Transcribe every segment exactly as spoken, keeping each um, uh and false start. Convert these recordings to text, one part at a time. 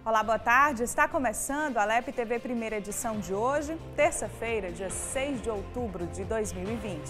Olá, boa tarde. Está começando a Alep T V primeira edição de hoje, terça-feira, dia seis de outubro de dois mil e vinte.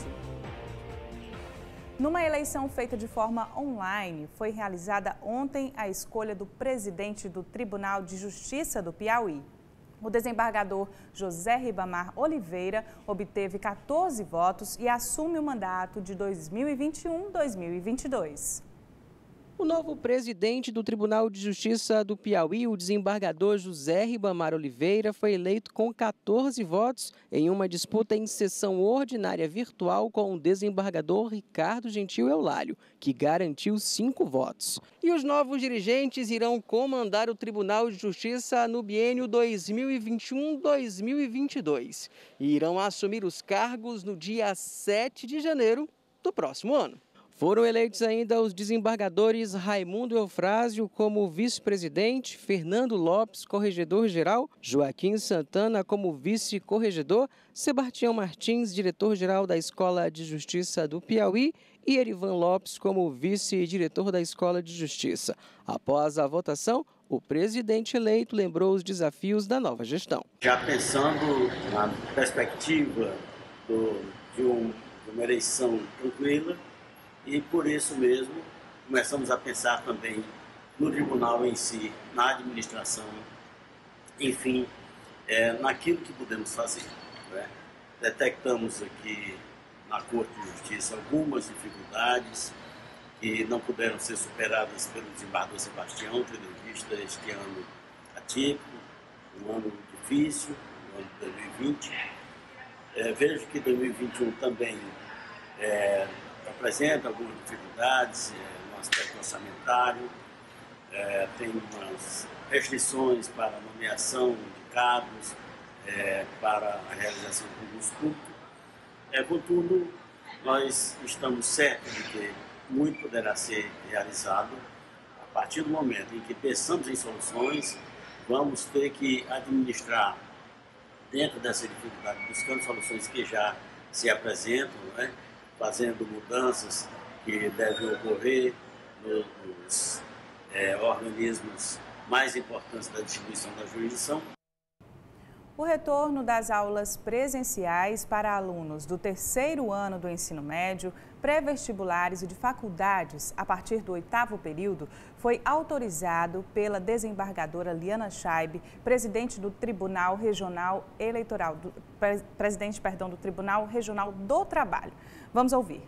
Numa eleição feita de forma online, foi realizada ontem a escolha do presidente do Tribunal de Justiça do Piauí. O desembargador José Ribamar Oliveira obteve quatorze votos e assume o mandato de dois mil e vinte e um a dois mil e vinte e dois. O novo presidente do Tribunal de Justiça do Piauí, o desembargador José Ribamar Oliveira, foi eleito com quatorze votos em uma disputa em sessão ordinária virtual com o desembargador Ricardo Gentil Eulálio, que garantiu cinco votos. E os novos dirigentes irão comandar o Tribunal de Justiça no biênio dois mil e vinte e um a dois mil e vinte e dois e irão assumir os cargos no dia sete de janeiro do próximo ano. Foram eleitos ainda os desembargadores Raimundo Eufrásio como vice-presidente, Fernando Lopes, corregedor-geral, Joaquim Santana como vice-corregedor, Sebastião Martins, diretor-geral da Escola de Justiça do Piauí e Erivan Lopes como vice-diretor da Escola de Justiça. Após a votação, o presidente eleito lembrou os desafios da nova gestão. Já pensando na perspectiva do, de, um, de uma eleição tranquila, e por isso mesmo começamos a pensar também no tribunal em si, na administração, enfim, é, naquilo que podemos fazer. Né? Detectamos aqui na Corte de Justiça algumas dificuldades que não puderam ser superadas pelo desembargador Sebastião, tendo em vista este ano atípico, um ano difícil, o ano de dois mil e vinte. É, vejo que dois mil e vinte e um também é, apresenta algumas dificuldades é, no aspecto orçamentário, é, tem umas restrições para a nomeação de cargos, é, para a realização de concurso público. É, contudo, nós estamos certos de que muito poderá ser realizado. A partir do momento em que pensamos em soluções, vamos ter que administrar dentro dessa dificuldade, buscando soluções que já se apresentam, né? Fazendo mudanças que devem ocorrer nos é, organismos mais importantes da distribuição da jurisdição. O retorno das aulas presenciais para alunos do terceiro ano do ensino médio, pré-vestibulares e de faculdades a partir do oitavo período foi autorizado pela desembargadora Liana Scheibe, presidente do Tribunal Regional Eleitoral, do, presidente, perdão, do Tribunal Regional do Trabalho. Vamos ouvir.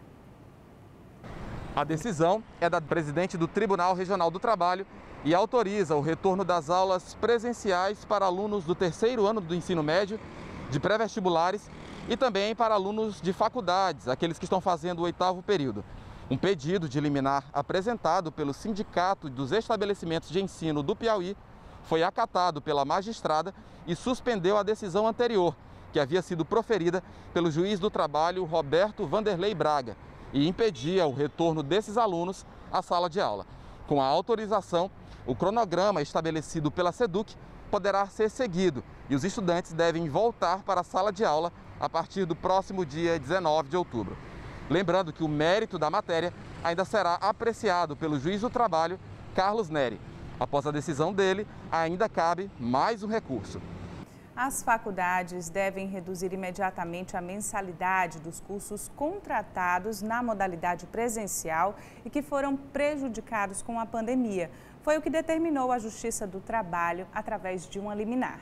A decisão é da presidente do Tribunal Regional do Trabalho e autoriza o retorno das aulas presenciais para alunos do terceiro ano do ensino médio, de pré-vestibulares e também para alunos de faculdades, aqueles que estão fazendo o oitavo período. Um pedido de liminar apresentado pelo Sindicato dos Estabelecimentos de Ensino do Piauí foi acatado pela magistrada e suspendeu a decisão anterior, que havia sido proferida pelo juiz do trabalho Roberto Vanderlei Braga e impedia o retorno desses alunos à sala de aula. Com a autorização, o cronograma estabelecido pela SEDUC poderá ser seguido e os estudantes devem voltar para a sala de aula a partir do próximo dia dezenove de outubro. Lembrando que o mérito da matéria ainda será apreciado pelo juiz do trabalho, Carlos Neri. Após a decisão dele, ainda cabe mais um recurso. As faculdades devem reduzir imediatamente a mensalidade dos cursos contratados na modalidade presencial e que foram prejudicados com a pandemia. Foi o que determinou a Justiça do Trabalho através de uma liminar.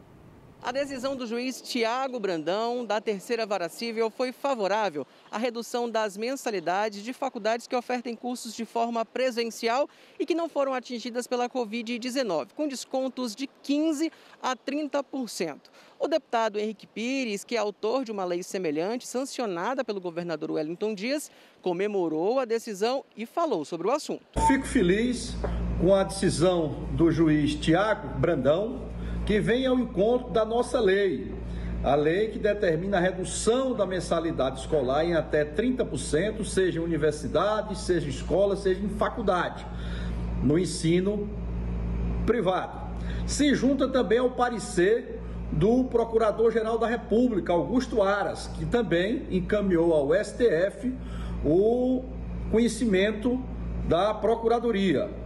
A decisão do juiz Tiago Brandão, da Terceira Vara Civil, foi favorável à redução das mensalidades de faculdades que ofertem cursos de forma presencial e que não foram atingidas pela covid dezenove, com descontos de quinze a trinta por cento. O deputado Henrique Pires, que é autor de uma lei semelhante, sancionada pelo governador Wellington Dias, comemorou a decisão e falou sobre o assunto. Fico feliz com a decisão do juiz Tiago Brandão, que vem ao encontro da nossa lei, a lei que determina a redução da mensalidade escolar em até trinta por cento, seja em universidade, seja em escola, seja em faculdade, no ensino privado. Se junta também ao parecer do Procurador-Geral da República, Augusto Aras, que também encaminhou ao S T F o conhecimento da Procuradoria.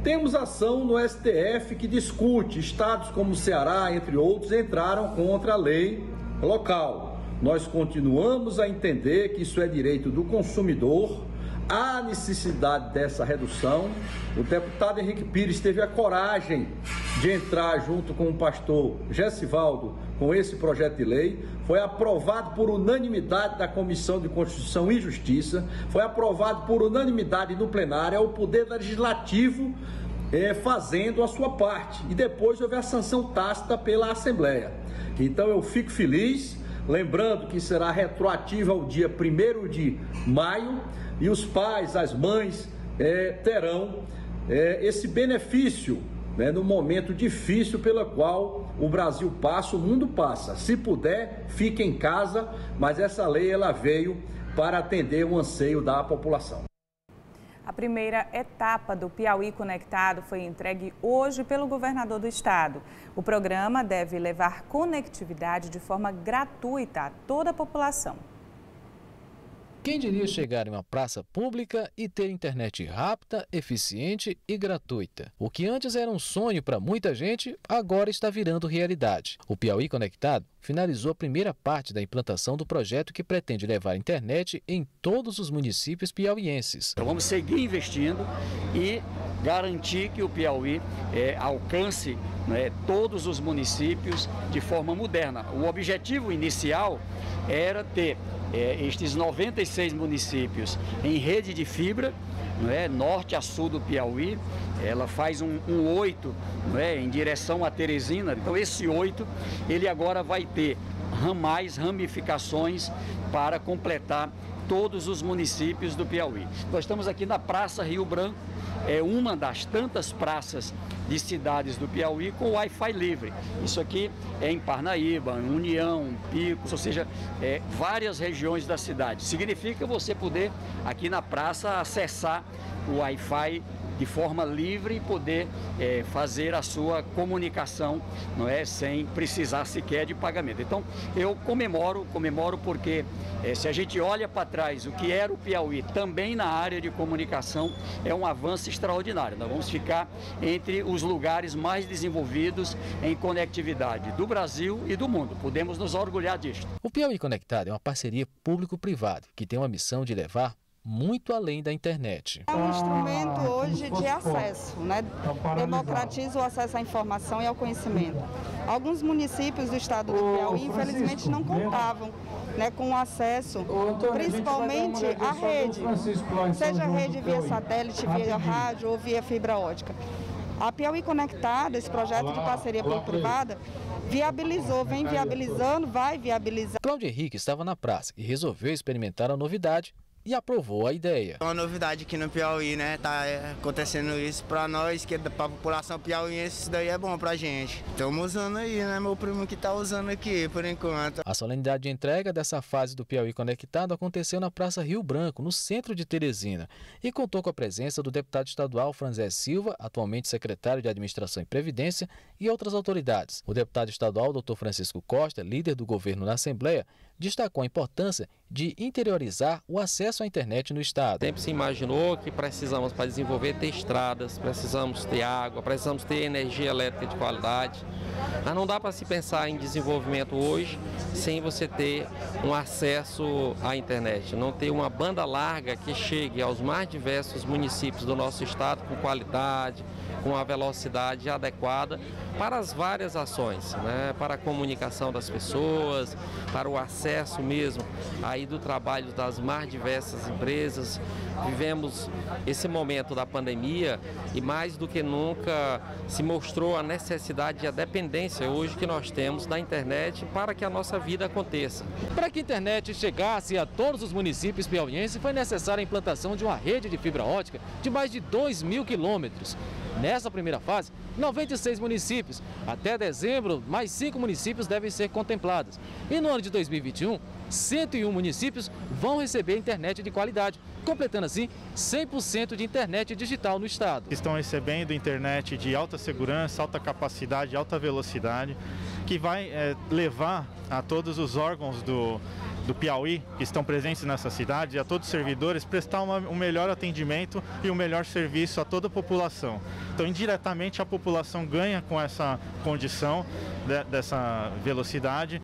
Temos ação no S T F que discute, estados como o Ceará, entre outros, entraram contra a lei local. Nós continuamos a entender que isso é direito do consumidor, há necessidade dessa redução. O deputado Henrique Pires teve a coragem de entrar junto com o pastor Gessivaldo com esse projeto de lei, foi aprovado por unanimidade da Comissão de Constituição e Justiça, foi aprovado por unanimidade no plenário, é o Poder Legislativo é, fazendo a sua parte, e depois houve a sanção tácita pela Assembleia. Então eu fico feliz, lembrando que será retroativo ao dia primeiro de maio, e os pais, as mães é, terão é, esse benefício, né, no momento difícil pelo qual o Brasil passa, o mundo passa. Se puder, fique em casa, mas essa lei ela veio para atender o anseio da população. A primeira etapa do Piauí Conectado foi entregue hoje pelo governador do estado. O programa deve levar conectividade de forma gratuita a toda a população. Quem diria chegar em uma praça pública e ter internet rápida, eficiente e gratuita? O que antes era um sonho para muita gente, agora está virando realidade. O Piauí Conectado finalizou a primeira parte da implantação do projeto que pretende levar a internet em todos os municípios piauienses. Então vamos seguir investindo e garantir que o Piauí é, alcance, né, todos os municípios de forma moderna. O objetivo inicial era ter É, estes noventa e seis municípios em rede de fibra, não é, norte a sul do Piauí. Ela faz um, um oito, não é, em direção a Teresina. Então esse oito, ele agora vai ter ramais, ramificações para completar todos os municípios do Piauí. Nós estamos aqui na Praça Rio Branco, é uma das tantas praças de cidades do Piauí com Wi-Fi livre. Isso aqui é em Parnaíba, União, Picos, ou seja, é, várias regiões da cidade. Significa você poder, aqui na praça, acessar o Wi-Fi de forma livre e poder é, fazer a sua comunicação, não é, sem precisar sequer de pagamento. Então, eu comemoro, comemoro porque é, se a gente olha para trás o que era o Piauí, também na área de comunicação, é um avanço extraordinário. Nós vamos ficar entre os lugares mais desenvolvidos em conectividade do Brasil e do mundo. Podemos nos orgulhar disso. O Piauí Conectado é uma parceria público-privada que tem uma missão de levar muito além da internet. É um instrumento hoje de acesso, né? Democratiza o acesso à informação e ao conhecimento. Alguns municípios do estado do Piauí, infelizmente, não contavam, né, com acesso, principalmente à rede, seja rede via satélite, via rádio ou via fibra ótica. A Piauí Conectada, esse projeto de parceria público-privada, viabilizou, vem viabilizando, vai viabilizar. Cláudio Henrique estava na praça e resolveu experimentar a novidade e aprovou a ideia. É uma novidade aqui no Piauí, né? Tá acontecendo isso para nós, que para a população piauiense, isso daí é bom pra gente. Estamos usando aí, né? Meu primo que tá usando aqui, por enquanto. A solenidade de entrega dessa fase do Piauí Conectado aconteceu na Praça Rio Branco, no centro de Teresina, e contou com a presença do deputado estadual Franzé Silva, atualmente secretário de Administração e Previdência, e outras autoridades. O deputado estadual, doutor Francisco Costa, líder do governo na Assembleia, destacou a importância de interiorizar o acesso à internet no estado. Sempre se imaginou que precisamos, para desenvolver, ter estradas, precisamos ter água, precisamos ter energia elétrica de qualidade. Mas não dá para se pensar em desenvolvimento hoje sem você ter um acesso à internet, não ter uma banda larga que chegue aos mais diversos municípios do nosso estado com qualidade, com a velocidade adequada para as várias ações, né? Para a comunicação das pessoas, para o acesso mesmo aí do trabalho das mais diversas empresas. Vivemos esse momento da pandemia e mais do que nunca se mostrou a necessidade e a dependência hoje que nós temos da internet para que a nossa vida aconteça. Para que a internet chegasse a todos os municípios piauienses, foi necessária a implantação de uma rede de fibra ótica de mais de dois mil quilômetros. Nessa primeira fase, noventa e seis municípios. Até dezembro, mais cinco municípios devem ser contemplados. E no ano de dois mil e vinte e um, cento e um municípios vão receber internet de qualidade, completando assim cem por cento de internet digital no estado. Estão recebendo internet de alta segurança, alta capacidade, alta velocidade, que vai é, levar a todos os órgãos do, do Piauí que estão presentes nessa cidade e a todos os servidores prestar uma, um melhor atendimento e um melhor serviço a toda a população. Então, indiretamente, a população ganha com essa condição de, dessa velocidade.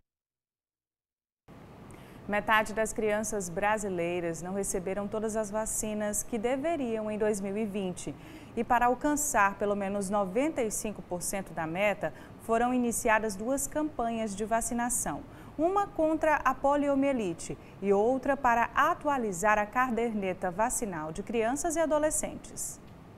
Metade das crianças brasileiras não receberam todas as vacinas que deveriam em dois mil e vinte. E para alcançar pelo menos noventa e cinco por cento da meta, foram iniciadas duas campanhas de vacinação. Uma contra a poliomielite e outra para atualizar a caderneta vacinal de crianças e adolescentes.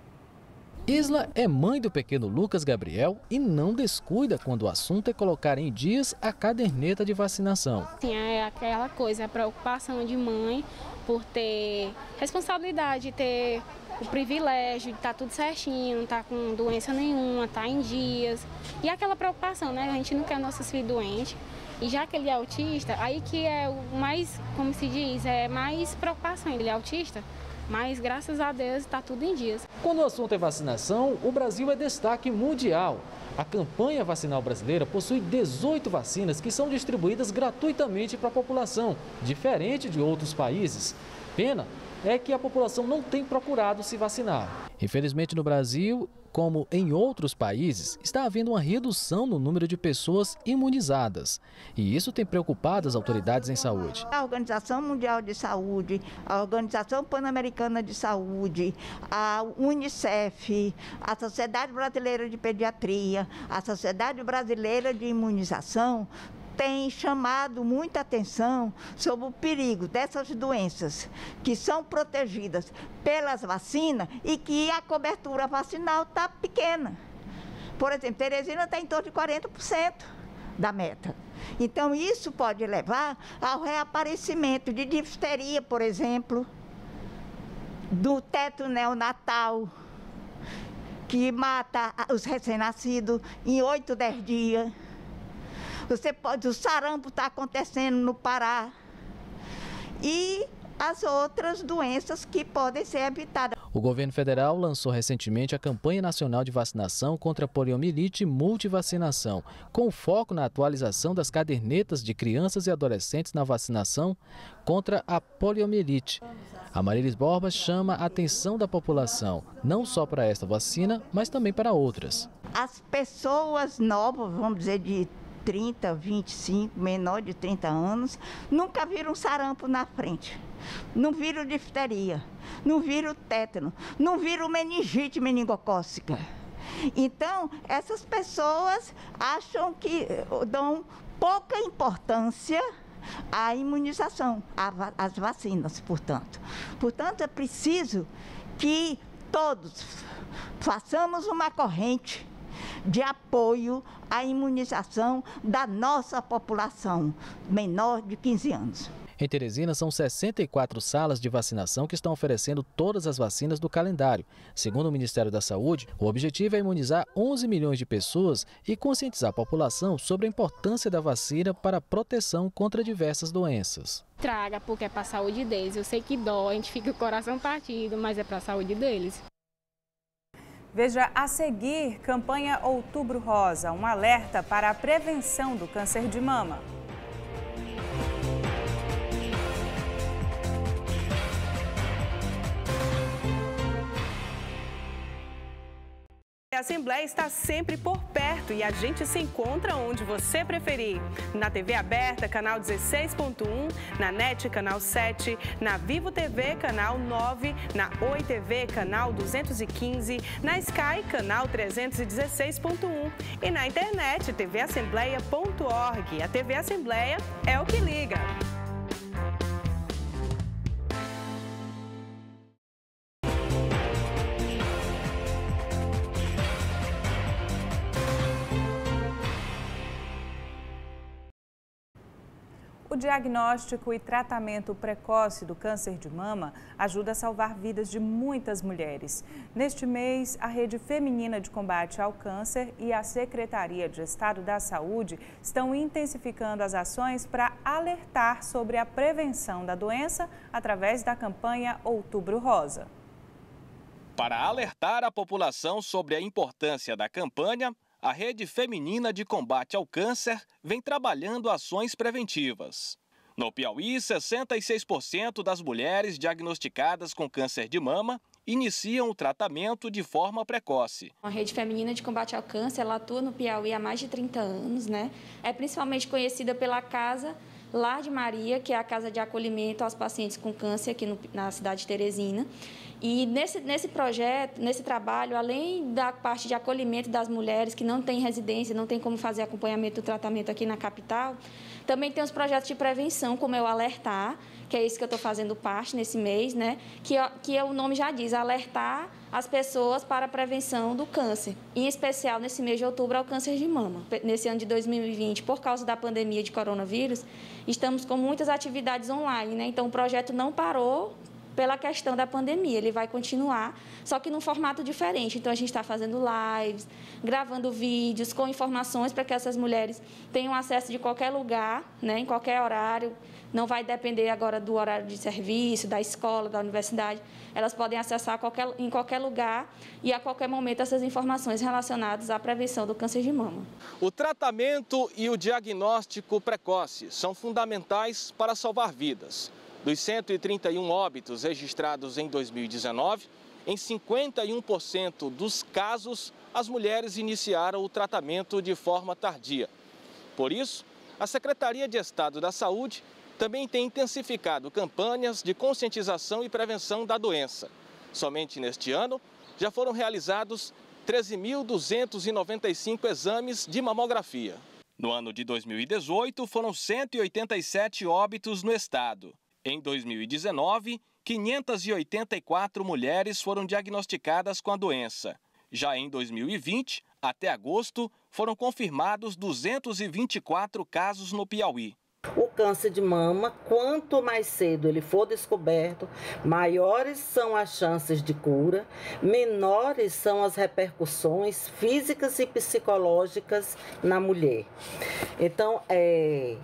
Isla é mãe do pequeno Lucas Gabriel e não descuida quando o assunto é colocar em dias a caderneta de vacinação. Sim, é aquela coisa, a preocupação de mãe por ter responsabilidade, ter o privilégio de estar tudo certinho, não estar com doença nenhuma, estar em dias. E aquela preocupação, né? A gente não quer nossos filhos doentes. E já que ele é autista, aí que é o mais, como se diz, é mais preocupação. Ele é autista. Mas, graças a Deus, está tudo em dias. Quando o assunto é vacinação, o Brasil é destaque mundial. A campanha vacinal brasileira possui dezoito vacinas que são distribuídas gratuitamente para a população, diferente de outros países. Pena é que a população não tem procurado se vacinar. Infelizmente, no Brasil, como em outros países, está havendo uma redução no número de pessoas imunizadas. E isso tem preocupado as autoridades em saúde. A Organização Mundial de Saúde, a Organização Pan-Americana de Saúde, a Unicef, a Sociedade Brasileira de Pediatria, a Sociedade Brasileira de Imunização, tem chamado muita atenção sobre o perigo dessas doenças que são protegidas pelas vacinas e que a cobertura vacinal está pequena. Por exemplo, Teresina está em torno de quarenta por cento da meta. Então, isso pode levar ao reaparecimento de difteria, por exemplo, do teto neonatal, que mata os recém-nascidos em oito, dez dias. Você pode, o sarampo está acontecendo no Pará e as outras doenças que podem ser evitadas. O governo federal lançou recentemente a campanha nacional de vacinação contra a poliomielite e multivacinação, com foco na atualização das cadernetas de crianças e adolescentes na vacinação contra a poliomielite. A Marilis Borba chama a atenção da população, não só para esta vacina, mas também para outras. As pessoas novas, vamos dizer, de trinta, vinte e cinco, menor de trinta anos, nunca viram sarampo na frente, não viram difteria, não viram tétano, não viram meningite meningocócica. Então, essas pessoas acham que dão pouca importância à imunização, às vacinas, portanto. Portanto, é preciso que todos façamos uma corrente de apoio à imunização da nossa população menor de quinze anos. Em Teresina, são sessenta e quatro salas de vacinação que estão oferecendo todas as vacinas do calendário. Segundo o Ministério da Saúde, o objetivo é imunizar onze milhões de pessoas e conscientizar a população sobre a importância da vacina para a proteção contra diversas doenças. Traga, porque é para a saúde deles. Eu sei que dói, a gente fica com o coração partido, mas é para a saúde deles. Veja a seguir, campanha Outubro Rosa, um alerta para a prevenção do câncer de mama. A Assembleia está sempre por perto e a gente se encontra onde você preferir. Na T V aberta, canal dezesseis ponto um, na NET, canal sete, na Vivo T V, canal nove, na Oi T V, canal duzentos e quinze, na Sky, canal trezentos e dezesseis ponto um e na internet, t v assembleia ponto org. A T V Assembleia é o que liga. O diagnóstico e tratamento precoce do câncer de mama ajuda a salvar vidas de muitas mulheres. Neste mês, a Rede Feminina de Combate ao Câncer e a Secretaria de Estado da Saúde estão intensificando as ações para alertar sobre a prevenção da doença através da campanha Outubro Rosa. Para alertar a população sobre a importância da campanha, a Rede Feminina de Combate ao Câncer vem trabalhando ações preventivas. No Piauí, sessenta e seis por cento das mulheres diagnosticadas com câncer de mama iniciam o tratamento de forma precoce. A Rede Feminina de Combate ao Câncer, ela atua no Piauí há mais de trinta anos, né? É principalmente conhecida pela Casa Lar de Maria, que é a casa de acolhimento aos pacientes com câncer aqui no, na cidade de Teresina. E nesse, nesse projeto, nesse trabalho, além da parte de acolhimento das mulheres que não têm residência, não tem como fazer acompanhamento do tratamento aqui na capital, também tem os projetos de prevenção, como é o Alertar, que é isso que eu estou fazendo parte nesse mês, né? Que, que é, o nome já diz, alertar as pessoas para a prevenção do câncer, em especial nesse mês de outubro ao câncer de mama. Nesse ano de dois mil e vinte, por causa da pandemia de coronavírus, estamos com muitas atividades online, né? Então o projeto não parou pela questão da pandemia, ele vai continuar, só que num formato diferente. Então, a gente está fazendo lives, gravando vídeos com informações para que essas mulheres tenham acesso de qualquer lugar, né, em qualquer horário. Não vai depender agora do horário de serviço, da escola, da universidade. Elas podem acessar qualquer, em qualquer lugar e a qualquer momento essas informações relacionadas à prevenção do câncer de mama. O tratamento e o diagnóstico precoce são fundamentais para salvar vidas. Dos cento e trinta e um óbitos registrados em dois mil e dezenove, em cinquenta e um por cento dos casos, as mulheres iniciaram o tratamento de forma tardia. Por isso, a Secretaria de Estado da Saúde também tem intensificado campanhas de conscientização e prevenção da doença. Somente neste ano, já foram realizados treze mil duzentos e noventa e cinco exames de mamografia. No ano de dois mil e dezoito, foram cento e oitenta e sete óbitos no estado. Em dois mil e dezenove, quinhentas e oitenta e quatro mulheres foram diagnosticadas com a doença. Já em dois mil e vinte, até agosto, foram confirmados duzentos e vinte e quatro casos no Piauí. O câncer de mama, quanto mais cedo ele for descoberto, maiores são as chances de cura, menores são as repercussões físicas e psicológicas na mulher. Então, é,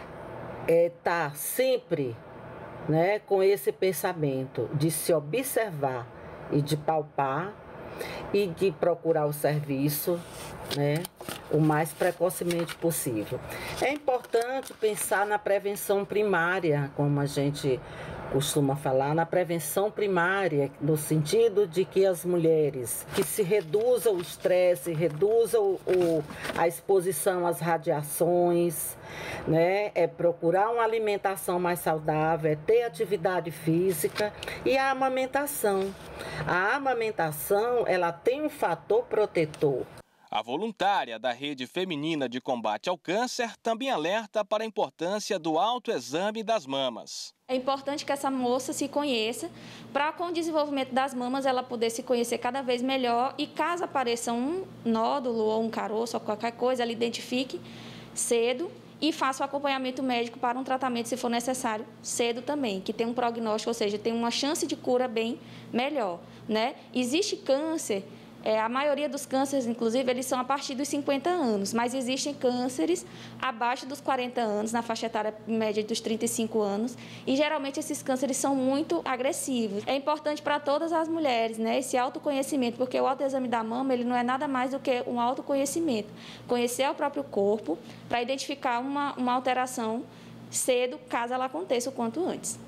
é tá sempre, né, com esse pensamento de se observar e de palpar e de procurar o serviço, né, o mais precocemente possível. É importante pensar na prevenção primária, como a gente costuma falar, na prevenção primária, no sentido de que as mulheres, que se reduza o estresse, reduza o, o, a exposição às radiações, né? É procurar uma alimentação mais saudável, é ter atividade física e a amamentação. A amamentação, ela tem um fator protetor. A voluntária da Rede Feminina de Combate ao Câncer também alerta para a importância do autoexame das mamas. É importante que essa moça se conheça, para com o desenvolvimento das mamas ela poder se conhecer cada vez melhor e caso apareça um nódulo ou um caroço ou qualquer coisa, ela identifique cedo e faça o acompanhamento médico para um tratamento, se for necessário, cedo também, que tem um prognóstico, ou seja, tem uma chance de cura bem melhor, né? Existe câncer. É, a maioria dos cânceres, inclusive, eles são a partir dos cinquenta anos, mas existem cânceres abaixo dos quarenta anos, na faixa etária média dos trinta e cinco anos, e geralmente esses cânceres são muito agressivos. É importante para todas as mulheres, né, esse autoconhecimento, porque o autoexame da mama ele não é nada mais do que um autoconhecimento. Conhecer o próprio corpo para identificar uma, uma alteração cedo, caso ela aconteça o quanto antes.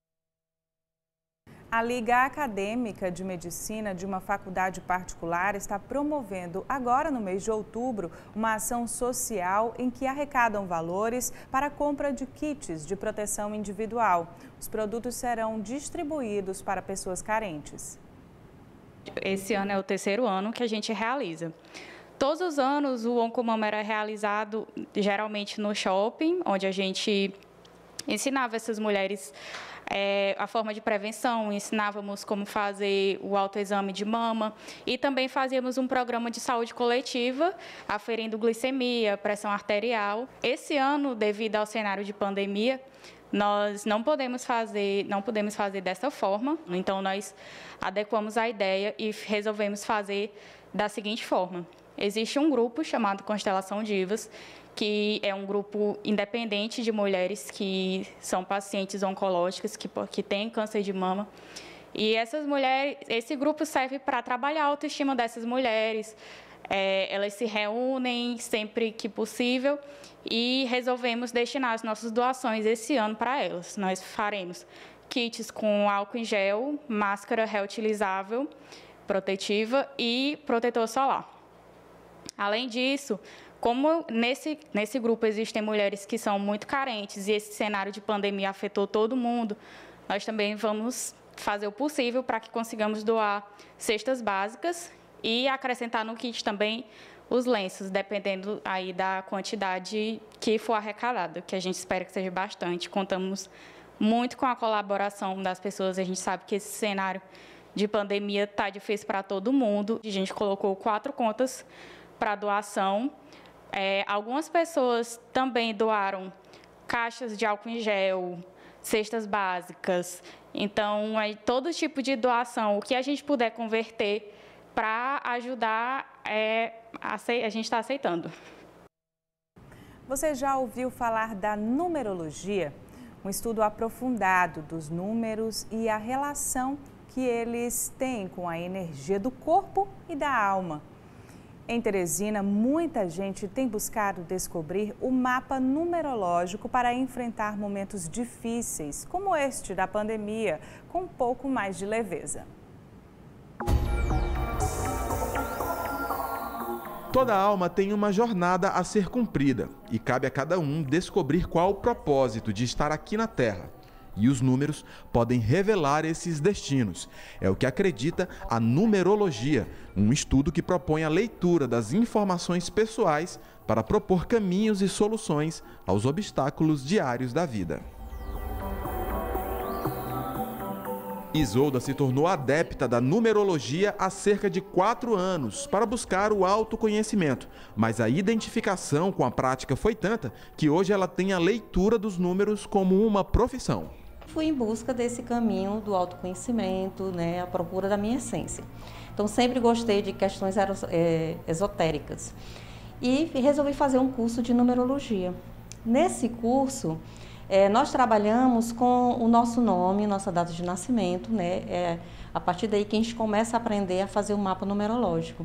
A Liga Acadêmica de Medicina de uma faculdade particular está promovendo, agora no mês de outubro, uma ação social em que arrecadam valores para a compra de kits de proteção individual. Os produtos serão distribuídos para pessoas carentes. Esse ano é o terceiro ano que a gente realiza. Todos os anos o Oncomama era realizado geralmente no shopping, onde a gente ensinava essas mulheres É, a forma de prevenção, ensinávamos como fazer o autoexame de mama e também fazíamos um programa de saúde coletiva, aferindo glicemia, pressão arterial. Esse ano, devido ao cenário de pandemia, nós não podemos fazer, não podemos fazer dessa forma, então nós adequamos a ideia e resolvemos fazer da seguinte forma. Existe um grupo chamado Constelação Divas, que é um grupo independente de mulheres que são pacientes oncológicas, que, que têm câncer de mama. E essas mulheres, esse grupo serve para trabalhar a autoestima dessas mulheres, É, elas se reúnem sempre que possível e resolvemos destinar as nossas doações esse ano para elas. Nós faremos kits com álcool em gel, máscara reutilizável, protetiva e protetor solar. Além disso, como nesse, nesse grupo existem mulheres que são muito carentes e esse cenário de pandemia afetou todo mundo, nós também vamos fazer o possível para que consigamos doar cestas básicas e acrescentar no kit também os lenços, dependendo aí da quantidade que for arrecadada, que a gente espera que seja bastante. Contamos muito com a colaboração das pessoas, a gente sabe que esse cenário de pandemia está difícil para todo mundo. A gente colocou quatro contas para doação. É, algumas pessoas também doaram caixas de álcool em gel, cestas básicas. Então, é todo tipo de doação, o que a gente puder converter para ajudar, é, a gente está aceitando. Você já ouviu falar da numerologia? Um estudo aprofundado dos números e a relação que eles têm com a energia do corpo e da alma. Em Teresina, muita gente tem buscado descobrir o mapa numerológico para enfrentar momentos difíceis, como este da pandemia, com um pouco mais de leveza. Toda alma tem uma jornada a ser cumprida e cabe a cada um descobrir qual o propósito de estar aqui na Terra. E os números podem revelar esses destinos. É o que acredita a numerologia, um estudo que propõe a leitura das informações pessoais para propor caminhos e soluções aos obstáculos diários da vida. Isolda se tornou adepta da numerologia há cerca de quatro anos para buscar o autoconhecimento, mas a identificação com a prática foi tanta que hoje ela tem a leitura dos números como uma profissão. Fui em busca desse caminho do autoconhecimento, né, à procura da minha essência. Então sempre gostei de questões é, esotéricas e resolvi fazer um curso de numerologia. Nesse curso, É, nós trabalhamos com o nosso nome, nossa data de nascimento, né? É a partir daí que a gente começa a aprender a fazer o mapa numerológico.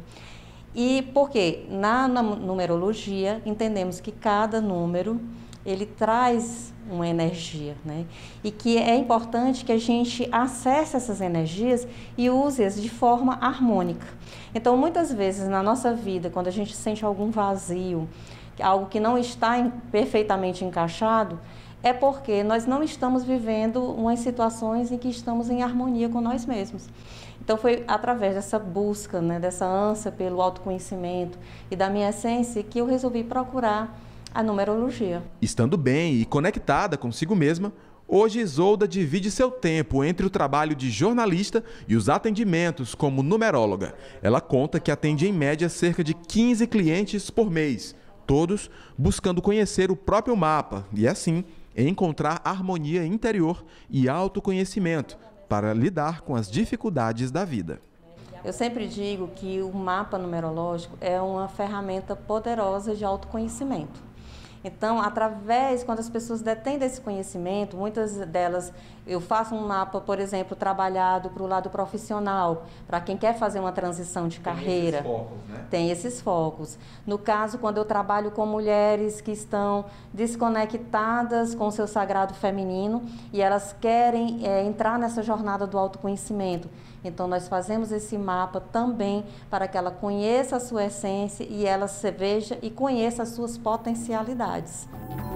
E por quê? Na, na numerologia, entendemos que cada número, ele traz uma energia, né? E que é importante que a gente acesse essas energias e use-as de forma harmônica. Então, muitas vezes na nossa vida, quando a gente sente algum vazio, algo que não está em, perfeitamente encaixado, é porque nós não estamos vivendo umas situações em que estamos em harmonia com nós mesmos. Então foi através dessa busca, né, dessa ânsia pelo autoconhecimento e da minha essência que eu resolvi procurar a numerologia. Estando bem e conectada consigo mesma, hoje Isolda divide seu tempo entre o trabalho de jornalista e os atendimentos como numeróloga. Ela conta que atende em média cerca de quinze clientes por mês, todos buscando conhecer o próprio mapa e assim encontrar harmonia interior e autoconhecimento para lidar com as dificuldades da vida. Eu sempre digo que o mapa numerológico é uma ferramenta poderosa de autoconhecimento. Então, através, quando as pessoas detêm desse conhecimento, muitas delas, eu faço um mapa, por exemplo, trabalhado para o lado profissional, para quem quer fazer uma transição de carreira. Tem esses focos, né? Tem esses focos. No caso, quando eu trabalho com mulheres que estão desconectadas com o seu sagrado feminino e elas querem é, entrar nessa jornada do autoconhecimento. Então, nós fazemos esse mapa também para que ela conheça a sua essência e ela se veja e conheça as suas potencialidades.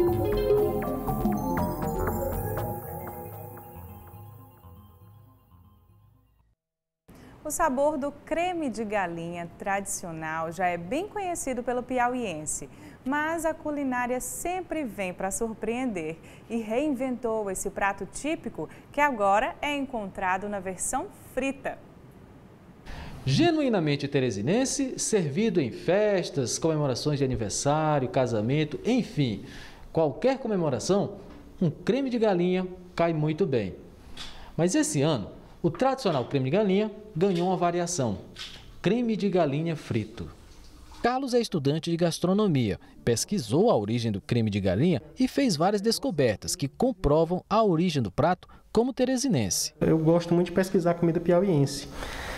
O sabor do creme de galinha tradicional já é bem conhecido pelo piauiense, mas a culinária sempre vem para surpreender e reinventou esse prato típico que agora é encontrado na versão frita. Genuinamente teresinense, servido em festas, comemorações de aniversário, casamento, enfim, qualquer comemoração, um creme de galinha cai muito bem. Mas esse ano, o tradicional creme de galinha ganhou uma variação, creme de galinha frito. Carlos é estudante de gastronomia, pesquisou a origem do creme de galinha e fez várias descobertas que comprovam a origem do prato como teresinense. Eu gosto muito de pesquisar comida piauiense.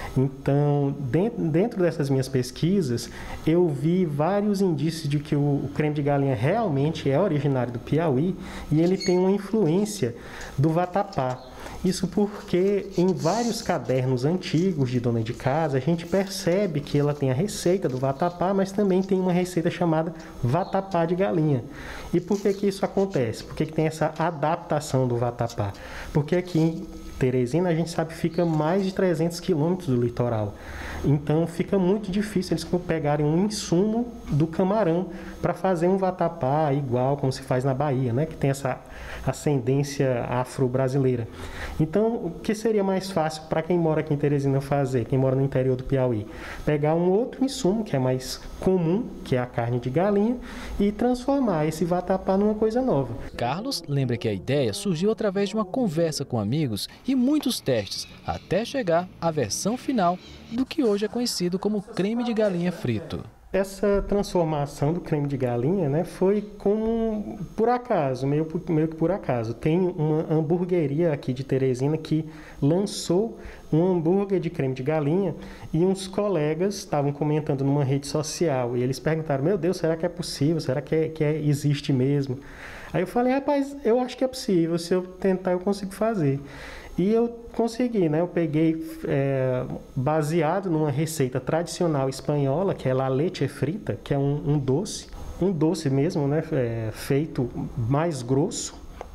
Então, dentro dessas minhas pesquisas, eu vi vários indícios de que o creme de galinha realmente é originário do Piauí e ele tem uma influência do vatapá. Isso porque em vários cadernos antigos de dona de casa, a gente percebe que ela tem a receita do vatapá, mas também tem uma receita chamada vatapá de galinha. E por que que isso acontece? Por que que tem essa adaptação do vatapá? Porque aqui em Teresina, a gente sabe que fica mais de trezentos quilômetros do litoral. Então, fica muito difícil eles pegarem um insumo do camarão para fazer um vatapá igual como se faz na Bahia, né? Que tem essa ascendência afro-brasileira. Então, o que seria mais fácil para quem mora aqui em Teresina fazer, quem mora no interior do Piauí? Pegar um outro insumo, que é mais comum, que é a carne de galinha, e transformar esse vatapá numa coisa nova. Carlos lembra que a ideia surgiu através de uma conversa com amigos e muitos testes, até chegar à versão final do que hoje é conhecido como creme de galinha frito. Essa transformação do creme de galinha, né, foi como por acaso, meio, meio que por acaso. Tem uma hamburgueria aqui de Teresina que lançou um hambúrguer de creme de galinha e uns colegas estavam comentando numa rede social e eles perguntaram: meu Deus, será que é possível? Será que, é, que é, existe mesmo? Aí eu falei: rapaz, eu acho que é possível, se eu tentar eu consigo fazer. E eu consegui, né? Eu peguei, é, baseado numa receita tradicional espanhola, que é la leche frita, que é um, um doce, um doce mesmo, né? É, feito mais grosso.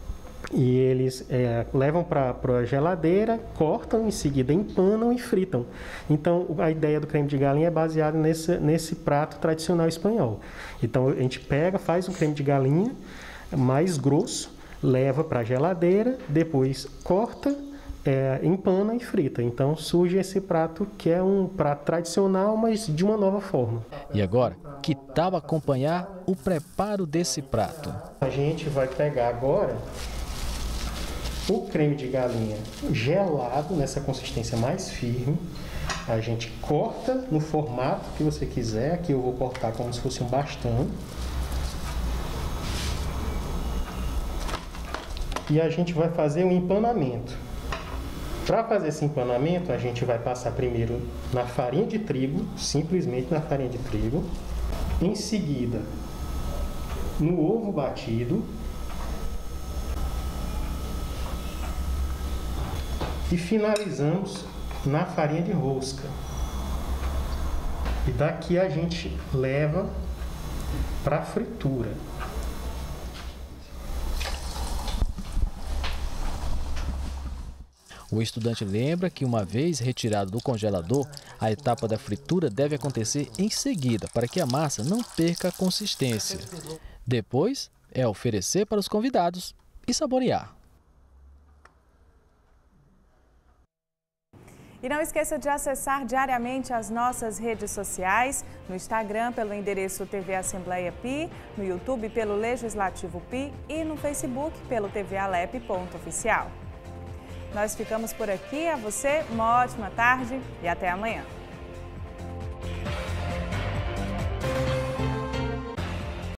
E eles é, levam para a geladeira, cortam, em seguida empanam e fritam. Então, a ideia do creme de galinha é baseada nesse, nesse prato tradicional espanhol. Então, a gente pega, faz o creme de galinha mais grosso, leva para a geladeira, depois corta, É, empana e frita. Então surge esse prato que é um prato tradicional, mas de uma nova forma. E agora, que tal acompanhar o preparo desse prato? A gente vai pegar agora o creme de galinha gelado, nessa consistência mais firme. A gente corta no formato que você quiser. Aqui eu vou cortar como se fosse um bastão. E a gente vai fazer um empanamento. Para fazer esse empanamento, a gente vai passar primeiro na farinha de trigo, simplesmente na farinha de trigo. Em seguida, no ovo batido. E finalizamos na farinha de rosca. E daqui a gente leva para a fritura. O estudante lembra que, uma vez retirado do congelador, a etapa da fritura deve acontecer em seguida, para que a massa não perca a consistência. Depois, é oferecer para os convidados e saborear. E não esqueça de acessar diariamente as nossas redes sociais, no Instagram pelo endereço T V Assembleia Pi, no YouTube pelo Legislativo Pi e no Facebook pelo T V Alep ponto oficial. Nós ficamos por aqui. A você, uma ótima tarde e até amanhã.